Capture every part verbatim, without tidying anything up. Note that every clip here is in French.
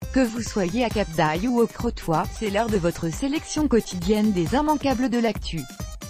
Que vous soyez à Cap d'Aille ou au Crotoy, c'est l'heure de votre sélection quotidienne des immanquables de l'actu.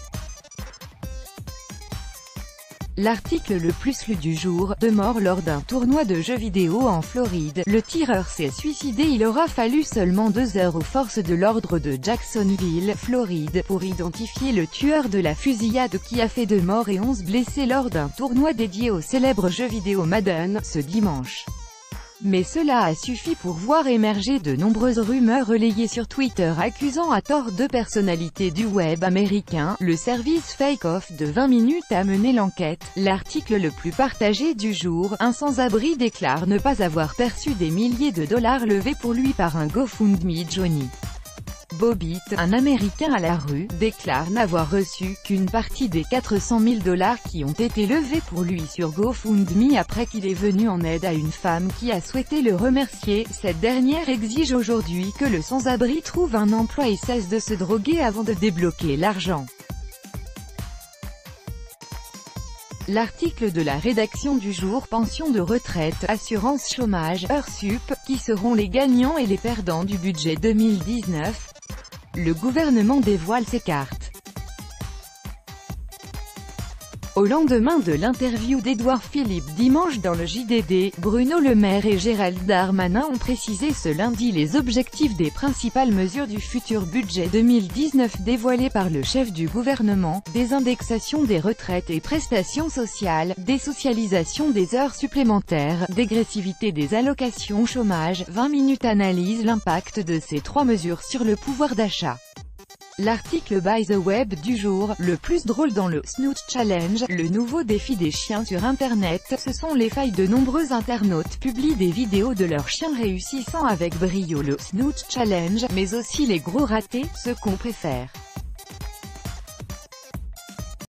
L'article le plus lu du jour, de mort lors d'un tournoi de jeux vidéo en Floride. Le tireur s'est suicidé. Il aura fallu seulement deux heures aux forces de l'ordre de Jacksonville, Floride, pour identifier le tueur de la fusillade qui a fait deux morts et onze blessés lors d'un tournoi dédié au célèbre jeu vidéo Madden, ce dimanche. Mais cela a suffi pour voir émerger de nombreuses rumeurs relayées sur Twitter accusant à tort deux personnalités du web américain. Le service Fake Off de vingt minutes a mené l'enquête. L'article le plus partagé du jour, un sans-abri déclare ne pas avoir perçu des milliers de dollars levés pour lui par un GoFundMe. Johnny Bobbitt, un Américain à la rue, déclare n'avoir reçu qu'une partie des quatre cent mille dollars qui ont été levés pour lui sur GoFundMe après qu'il est venu en aide à une femme qui a souhaité le remercier. Cette dernière exige aujourd'hui que le sans-abri trouve un emploi et cesse de se droguer avant de débloquer l'argent. L'article de la rédaction du jour, pension de retraite, assurance chômage, heures sup, qui seront les gagnants et les perdants du budget deux mille dix-neuf? Le gouvernement dévoile ses cartes. Au lendemain de l'interview d'Édouard Philippe dimanche dans le J D D, Bruno Le Maire et Gérald Darmanin ont précisé ce lundi les objectifs des principales mesures du futur budget deux mille dix-neuf dévoilées par le chef du gouvernement: désindexation des retraites et prestations sociales, désocialisation des heures supplémentaires, dégressivité des allocations chômage. vingt minutes analyse l'impact de ces trois mesures sur le pouvoir d'achat. L'article by The Web du jour, le plus drôle dans le Snoot Challenge, le nouveau défi des chiens sur Internet, ce sont les failles. De nombreux internautes publient des vidéos de leurs chiens réussissant avec brio le Snoot Challenge, mais aussi les gros ratés, ceux qu'on préfère.